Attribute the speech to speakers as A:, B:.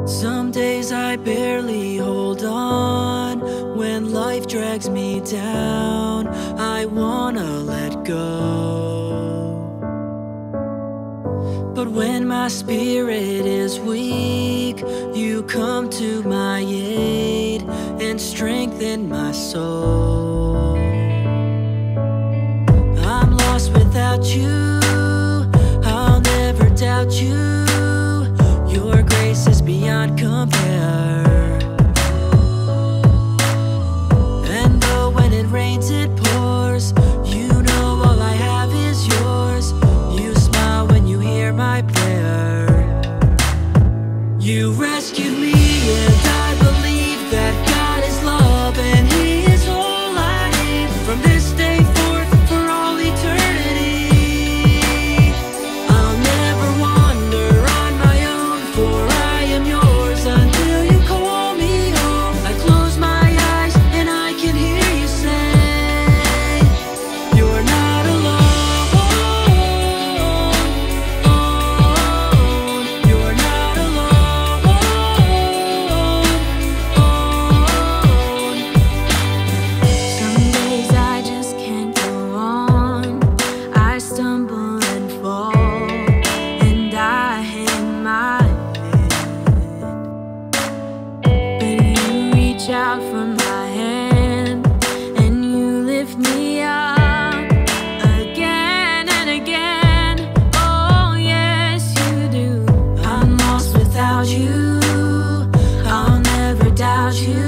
A: Some days I barely hold on. When life drags me down, I wanna let go. But when my spirit is weak, you come to my aid and strengthen my soul. I'm lost without you, I'll never doubt you. Your grace is beyond compare. And though when it rains it pours, you know all I have is yours. You smile when you hear my prayer. You rescued me and I believe that God is love and He is all I need. From this day forth for all eternity, I'll never wander on my own, for I am yours until you call me home. I close my eyes and I can hear you say, you're not alone. You're not alone. Some days I just can't go on. I stumble and fall, and I hang my head. But you reach out for my hand, and you lift me up again and again. Oh yes, you do. I'm lost without you, I'll never doubt you.